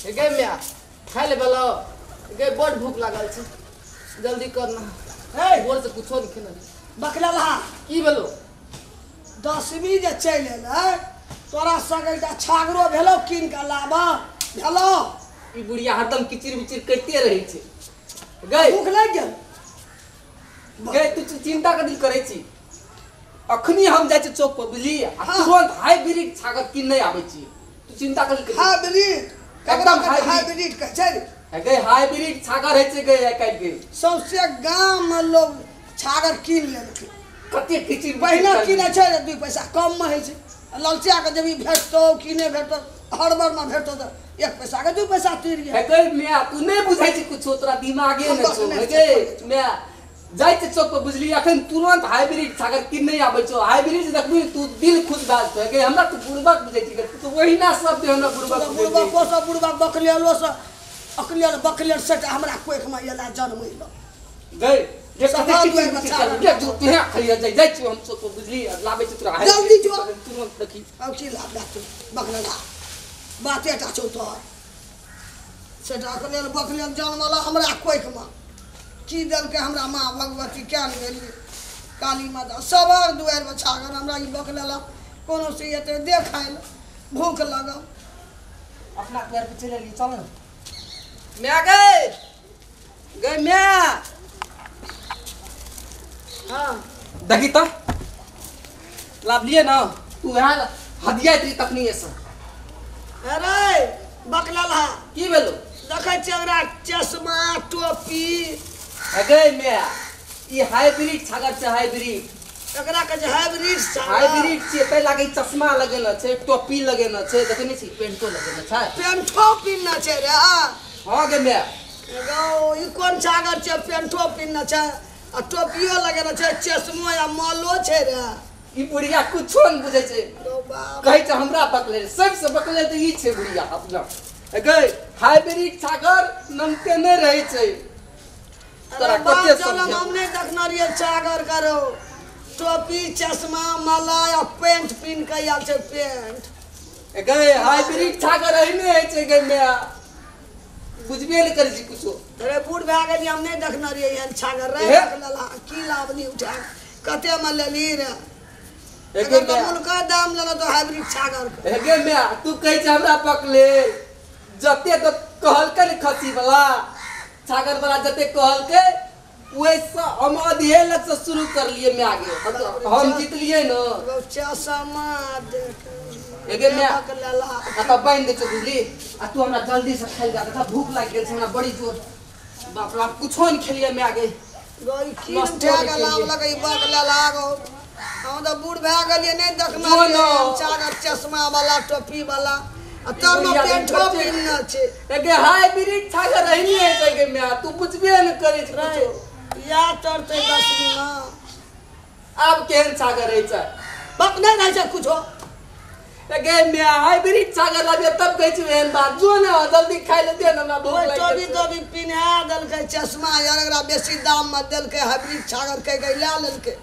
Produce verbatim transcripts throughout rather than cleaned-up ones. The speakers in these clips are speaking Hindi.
गे मिया खाए ले बोलो गे बड़ भूख लागल छ जल्दी करना हे बोल से कुछो नहीं खेना बकला ला की बोलो दसवीं जे चल एलै तोरा संगे एकटा छागरो भेलो किन के लाबा भेलो ई बुढ़िया हरदम किचिर बिचिर करते रही छे गई भूख लग गेल गई तू चिंता कथी करे छी अखनी हम जाय छी चौक पर बुझली आ तुरंत हाइब्रिड छागर किन नहीं आबै छी तू चिंता कथी करे हाइब्रिड एकदम हाइब्रिड कह छै गई हाइब्रिड छागर है छे गई काट के सबसे गांव में लोग छागर किन लेलकै कते किचिर पहिने किने छै दू पैसा कम में है छै ललचा के जब भेटतो किने भेटतो हड़बड़ में भेटतो तो एक पैसा के दू पैसा तीर गया है गई मैं तू नहीं बुझाई छी कुछो तोरा दिमागे न छो है गई मैं जाय छी चौक पर बुझली अखन तुरंत हाइब्रिड छागर किन नहीं आबै छो हाइब्रिड देखबी तू दिल खुश बात है गई हमरा तू बुड़बक बुझै छी तू वही ना सब दे हमरा बुड़बक बुड़बक को सब बुड़बक बकलेलो से अकलेल बकलेल से हमरा कोई खमा एला जन्म इलो गई जे कते किचिर बिचिर के तू तेहा खलिया जाय जाय छी हम चौक पर बुझली लाबै छी तोरा जल्दी जो तुरंत देखी अब की लाभ तू बकलेला बाते टा छौ तो सेटा अकलेल बकलेल जन्मला हमरा कोई खमा की दल के हमरा माँ भगवती क्या गेली काली माता सबर दुआर में छागर हमरा ई बकलेला कोनो से एते देखाइल भूख लगा अपना पैर पे चले ली चल मैं गए गए मैं हां देखी तो लाभ लिए ना तू यहाँ हदिया इतनी तकनी है सर अरे बकलेला की भेलो देखै छै हमरा चश्मा टोपी अगे मैं ये हाइब्रिड छागर छै हाइब्रिड एकरा के हाइब्रिड छागर हाइब्रिड छै पे लागे चश्मा लगेना छै टोपी लगेना छै देखने छी पेंटो लगेना छै पेंटो पिन्ना छै रे हां गे मैं गो ई कोन छागर छै पेंटो पिन्ना छै आ टोपियो लगेना छै चश्मो या मालो छै रे ई बुढ़िया कुछो न बुझै छै रो बाप कहै छै हमरा बकले सबसे बकले त ई छै बुढ़िया अपना अगे हाइब्रिड छागर नमते नै रहै छै तोरा कते समझ हम नै देखना रिए छागर करो टोपी चश्मा माला या पेंट पिन के आल छै पेंट अगे हाइब्रिड छागर एहने है छै गे मैं बुझबे नै करै छी कुछो अरे बूढ़ भए गेली हम नै देखना रिए एहन छागर रे बकलेला की लाभ नहीं उठा कते में लेली रे एगे कबूल का दाम लेला तो हाइब्रिड छागर एगे मैं तू कहै छै हमरा पकले जते तो कहल के खसी वाला छागर वाला जते कहल के वैसा हम अधे लग से शुरू कर लिए मैं आगे हम जीत लिए न चश्मा देख एगे मैं बकलेला आता बांध दे बुझली आ तू हमरा जल्दी से खाइ जा देखा भूख लाग गेल छै हमरा बड़ी जोर बाप रे कुछो न खेलिए मैं आगे गई की उठा के लाभ लगई बकलेला गो हम तो बूढ़ भए गेलिए नै देखना छागर चश्मा वाला टोपी वाला आ तोर में पेंटो पिन्ना छै एगे हाइब्रिड छागर रहनी है छै गे मैं तू बुझबे न करै छै कुछो या चढ़ते दसवीं में अब केहन छागर रहै छै बक नै रहै छै कुछो गे मैं हाइब्रिड छागर लाबे तब कहै छी एहन बात जो ना जल्दी खाइ ले दे ना भूख लाग टोपी टोपी पिन्हा देलकै चश्मा यार एकरा बेसी दाम में देलकै हाइब्रिड छागर कह के ला लेलकै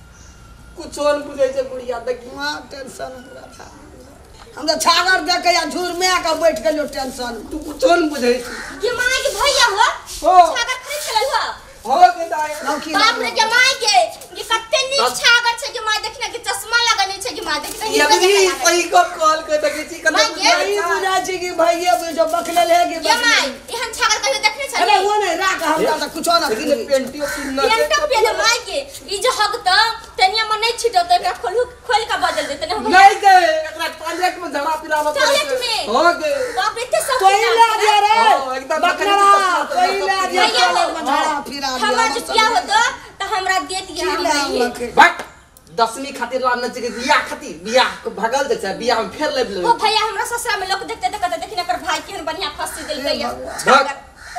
कुछो न बुझै छै बुढ़िया देखी मां टेंशन हमरा था हम तो छागर देख के या झुरमे के बैठ गेलियो टेंशन तू कुछो न बुझै छी के माय के भैया हो हो छागर खरीद के लइहो हो के दाई बाप रे के माय के ये कते नीक छागर छै के माय देखना के चश्मा लगाने छै के माय देखना ये भी सही को कॉल कर देखै छी कते नहीं बुझा छी कि भैया बुझो बकलेल है कि के माय एहन छागर कहियो देखने छै अरे वो नहीं राख हमरा त कुछो ना अरे पेंटियो पिन्ना छै पेंटो पेन माय के ई जे हक त तनिया में नहीं छिटो त एकरा खोल खोल के बदल दे तने नहीं गे एकरा टॉयलेट में झड़ा पिलावा पड़े छै टॉयलेट में हो गे बाप रे ते सब कोई ला दे रे हां एकदम बकलेला कोई ला दे टॉयलेट में झड़ा फिरा हमरा जो क्या होतो त हमरा दे दिया हम बट दसवीं खातिर लाना छै के बियाह खातिर बियाह भागल दे छै बियाह में फेर लेब ले ओ भैया हमरा ससुरा में लोग देखते देखते देखिन एकर भाई केहन बढ़िया फंसी देलकै या भाग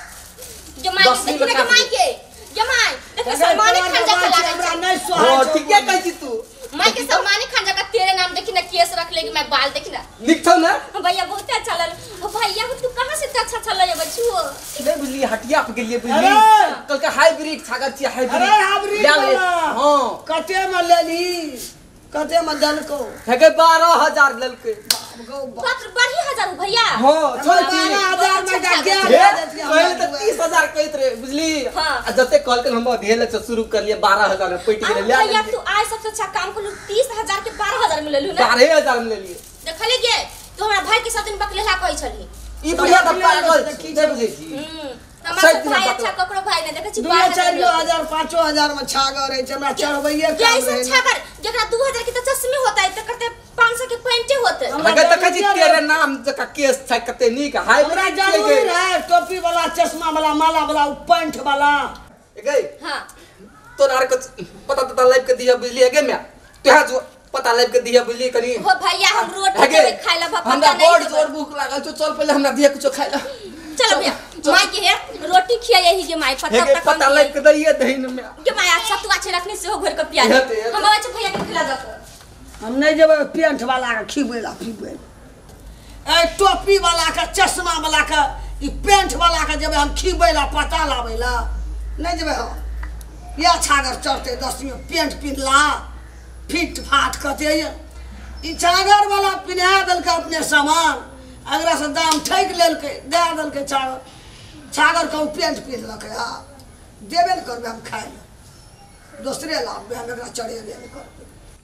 जमाई देखिन के माई के जमाई देखिन सम्मानी खंजा के लागै छै नहीं हो सोहा ठीक है कहै छी तू माई के सम्मानी खंजा का तेरे नाम देखिन केस रख लेगी मैं बाल देखिन लिखथौ ना भैया बहुत अच्छा लल ओ भैया तू कहां से इतना अच्छा चल या बच्चू नहीं बुझली हटिया पे गेलिए बुझली कल के हाइब्रिड छागर छी हाइब्रिड अरे हाइब्रिड हां कते में लेली कते में दलको है के बारह हजार ललके पत्र बढ़ी हजार भैया हो छोड़ बारह हजार में जा के पहले तो तीस हजार कहत रे बुझली हाँ। आ जते कॉल के हम धेल से शुरू कर लिए बारह हजार में पैट के ले भैया तू आए सबसे अच्छा काम कर तीस हजार के बारह हजार में ले लू ना बारह हजार में ले लिए देखले गे तू हमरा भाई के साथ दिन बकलेला कहै छली ई बुढ़िया त पागल छै बुझै छी हम्म हमरा से भाई अच्छा ककरो भाई ने देखै छी दू चार हजार पाँच हजार में छागर है हमरा चढ़बैये काम कैसे छागर जकरा दो हजार के त चश्मे होता है त करते पाँच सौ के पैंटे होते लगे त कजी तेरे नाम जका केस छै कते नीक हाई हमरा जरूर है टोपी वाला चश्मा वाला माला वाला पैंट वाला गई हां तो नार को पता पता लाइव के दिया बुझली गे मैं तोहा जो पता लाइव के दिया बुझली कनी हो भैया हम रोटी देबे खाइला भपका नहीं हमरा बड़ जोर भूख लागल तो चल पहले हमरा दिया कुछ खाइला चलो भैया माई के है रोटी खिया यही के माई पता तक पता लाइव के दइए दहिन में के माई अच्छा तू अच्छे रखने से हो घर को प्यार हम अच्छा भैया के खिला दो हम नहीं जेबे पेंट वाला के खिबेला खिबे ए टोपी वाला के चश्मा वाला के ई पेंट वाला के जेबे हम खिबेला पता लावेला नहीं जेबे हम या छागर चढ़ते दस में पेंट पिनला फिट फाट कते ई छागर वाला पिन्हा दल के अपने सामान अगरा से दाम ठैक लेल के दे दल के छागर छागर के पेंट पिन लके आ देबे न करबे हम खाए दूसरे लाभ हम एकरा चढ़े देबे करबे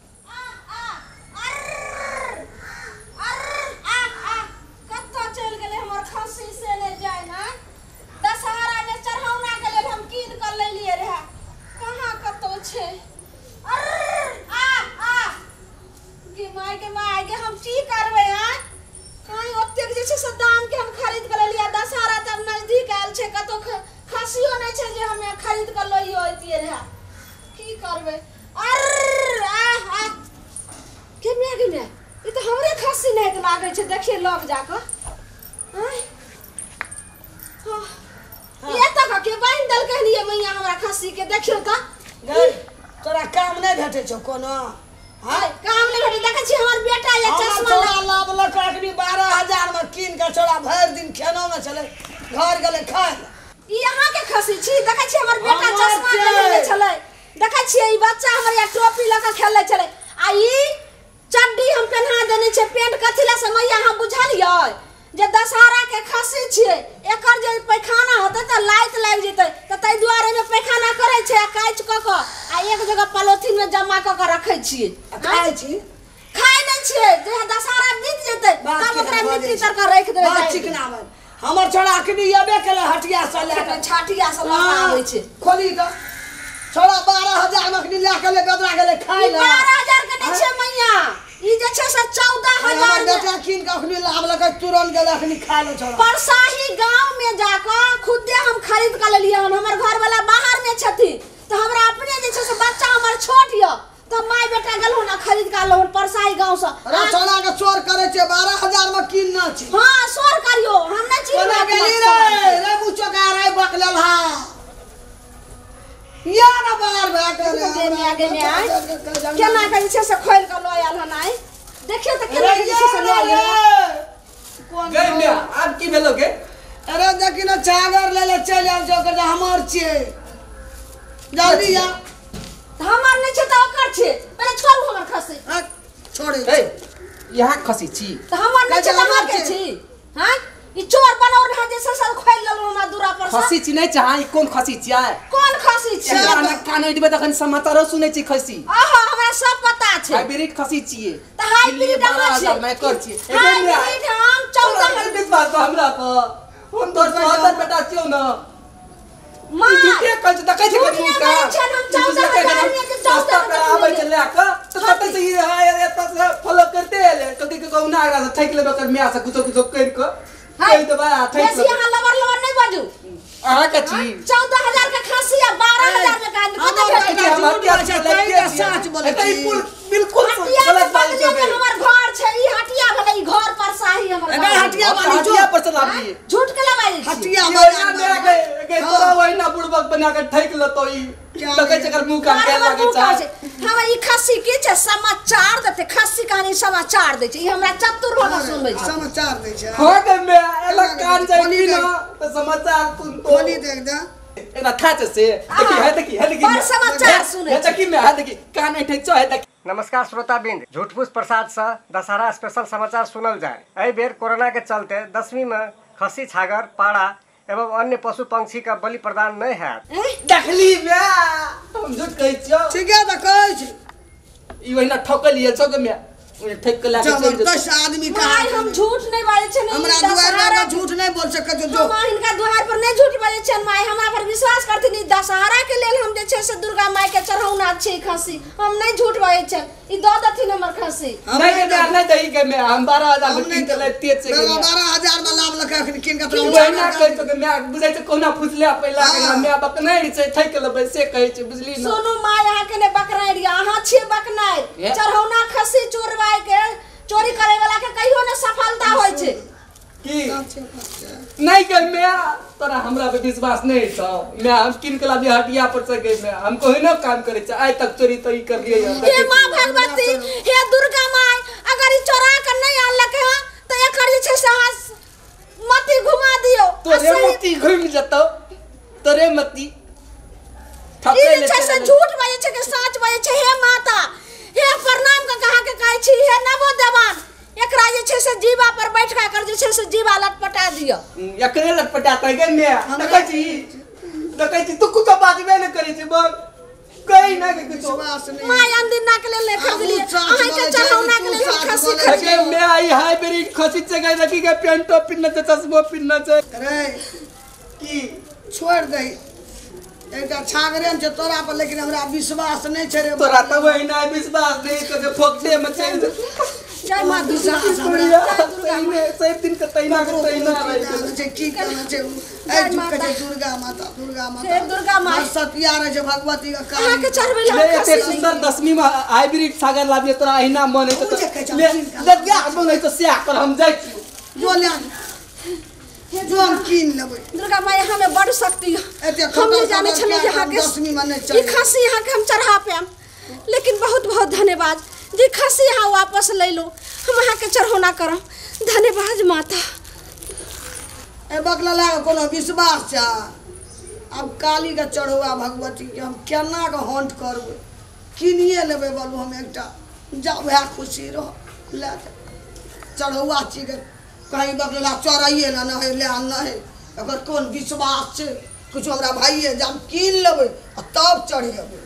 देखिए लोग जाकर ये तक के बाइन दल के लिए मैया हमरा खस्सी के देखियो त गई तोरा काम नहीं भेटे छ कोनो हाय काम नहीं भेटे देखै छी हमर बेटा ये चश्मा छोड़ा लाभ लक अखनी बारह हजार में कीन के छोड़ा भर दिन खेनो में चले घर गले खाए ई यहां के खस्सी छी देखै छी हमर बेटा चश्मा लेले छले देखै छी ई बच्चा हमर या टोपी लक खेले छले आ ई चड्डी हम पहना देने छे पेंट कथिला से मैया हम बुझलियै जे दशहरा के खस्सी छे एकर जे पैखाना होते त लाइट लाग जेते त तै दुआरे में पैखाना करे छे काच क क आ एक जगह पॉलिथीन में जमा क के रखे छी खाए छी खाए नै छे जे दशहरा बीत जेते तब ओकरा मिट्टी तर के रख देबे बात चिकना में हमर छोड़ा अखनी येबे केले हटिया से ले के छाटिया से लगा आबै छे खोली त छोड़ा बारह हजार में अखनी ले के ले बेदरा गेले खाए ले बारह हजार के नै छे मैया ई जे छै से चौदह हजार बेटा कीन के अखनी लाभ लक तुरंत गेले अखनी खाए ले छोड़ा परसाही गांव में जाकर खुदे हम खरीद के लेलिए हमर घर वाला बाहर में छथि तो हमरा अपने जे छै से बच्चा हमर छोट य तो माय बेटा गेलहु ना खरीद के लहु परसाही गांव से अरे छोड़ा के चोर करे छे बारह हजार में कीनना छी हां चोर करियो हम नै छी कोना गेली रे रे मुचो का रे बकलल हा या ना बाहर भाग रे हमरा आगे ने आइ केना के छै से खोल के ल आयल हन आई देखियो त केना के छै से ल आयल कौन गई मैं अब की भेलोगे अरे देखि ना छागर ले ले चल आउ जो के हमर छिए जल्दी जा हमर नै छै त ओकर छै पहिले छोड़ू हमर खस्सी छोड़े ए यहां खसी छी त हमर नै छै त हमर के छी हां ई चोर बनौर रहा जे सब खोल लेलो हमरा दूरा पर से खसी छी नै चाहे कोन खसी छियै कोन खसी छै खाना खाना दिबे तखन समाचार सुनै छी खसी आहा हमरा सब पता छै हाइब्रिड खसी छियै त हाइब्रिड हमरा छै मैं कर छी हाइब्रिड हम चौदह हजार विश्वास तो हमरा पर हम तोर सौदर बेटा छियौ न मां झूठे कल तकै छै कि का हम चौदह हजार में के सस्ता कराबै छै लेके तो कते से ये एत से फॉलो करते ले कभी के कहू ना से ठैक लेबे कर मियां से कुछ कुछ कर के कहि देबा ठैक बेसी यहां लवर लवर नै बाजू अहाँ के छी चौदह हजार के खस्सी आ बारह हजार में कान कते भेटै हमर क्या छै के सच बोले छी बिल्कुल गलत बात छै हमर घर छै ई हटिया भेलै ई घर पर साही हमर अबे हटिया वाली जो हटिया पर से लाबी झूठ के लबाई हटिया मेरा मेरा के के तोरा वहिना बुड़बक बना के ठैक लेतो ई तकै छै कर मुंह का के लागे छै हमर ई खस्सी की छै समाचार देते खस्सी कहानी समाचार दै छै ई हमरा चतुर होना सुनबै छै समाचार दै छै हो के मैं एला कान जाई ना तो समाचार सुन तो खोली देख दा एना था से देखि है देखि है देखि पर समाचार सुनै है देखि मैं है देखि कान ठैक छ है देखि नमस्कार श्रोताबिंद, झूठफूस प्रसाद से दशहरा स्पेशल समाचार सुनल जाए। एहि बेर कोरोना के चलते दसवीं में खसी, छागर, पाड़ा एवं अन्य पशु पंक्षी का बलि प्रदान नहीं है। देखली बे हम झूठ कहै छियो। ठीक है तो कहै छी ई वहिना ठोकलिए छो के मैं ठेक के लाके चल जबरदस्त आदमी का माय हम झूठ नहीं बाजै छै। हमरा दुआर पर झूठ नहीं बोल सकै जो जो हम इनका दुआर पर नहीं झूठ बाजै छै। माय हमरा पर विश्वास करथिन। दशहरा के लेल हम जे छै से दुर्गा माय के चढ़ौना छै खसी। हम नहीं झूठ बाजै छै। ई दऽ दथिन हमर खसी। नहीं के नहीं दही के मैं हम बारह हजार में किन के ले तेज से मेरा बारह हजार में लाभ लखा अखन किन के तो वहिना कहै छो के मैं बुझै छै कोना फुसले पहिला के मैं बकनाइ छै ठेक के लेबै से कहै छै बुझली न। सुनू माय अहाँ के ने बकनाइ अहाँ छी बकनाइ। चढ़ौना खसी चोरवाय के चोरी करे वाला के कहियो न सफलता होय छै की नहीं के मैं तोरा हमरा पे विश्वास नहीं छ। मैं हम किन के लाबी हटिया पर से गई मैं हम कोई न काम करे छै आज तक चोरी तोरी कर लिए। हे मां भगवती, हे दुर्गा माय, अगर ई चोरा के नहीं आनलक है तो एकर जे छै से मती घुमा दियो। तोरे मती घुम जतो तोरे मती ई जे छै से झूठ बाजै छै के सच बाजै छै। हे माता, हे प्रणाम का कहा के कहै छी। हे नवो देवान, एकरा जे छै से जीवा पर बैठा कर जे छै से जीवा लटपटा दियो। एकरे लटपटा त गे मैं देखै छी देखै छी तू कुछ बाजबे न करै छी बोल कहीं ना के कुछ विश्वास नहीं। माय अंदिना के लेल खरीद लिए अहाँ के चढ़ौना के लेल खसी खसी के मैं आई हाइब्रिड खसी से गई रखी के पेंट टॉप पिन्ना से चश्मा पिन्ना से रे की छोड़ दे एकटा छागरेन छै तोरा पर, लेकिन हमरा विश्वास नहीं छै रे। तोरा त वहिना विश्वास नहीं तो के फोक्से में चल जय मां दुर्गा। सही दिन के तैना के तैना रहे छै की कहना छै ए चुप के दुर्गा माता दुर्गा माता हे दुर्गा माय सतिया रहे छै भगवती का काम। अहाँ के चढ़बै ले ला एते खसी सुंदर दसवीं में हाइब्रिड सागर लाबिए तोरा अहिना मन है तो ले लगिया बनै तो स्या पर हम जाय छी जो ले जो हम कीन लेबै। दुर्गा माय हमें बड़ शक्ति है। एते हम नहीं जाने छले जे अहाँ के दसवीं में नहीं ई चढ़े खसी अहाँ के हम चढ़ा पेम, लेकिन बहुत बहुत धन्यवाद जी। खसी अहाँ वापस ले लो, हम अहाँ के चढ़ौना करम। धन्यवाद माता। ए बकला लाग कोनो विश्वास छै। अब काली के चढ़ौआ भगवती के हम केना के हंट करबै, किनिए लेबै बाबू हम एकटा जा वह खुशी रह ले चढ़ौआ छी के कहीं बकला चढ़ाइए ना न है ले न है एकर कोन विश्वास छै। कुछ हमरा भाइये जब कीन लेबै तब चढ़ेबै।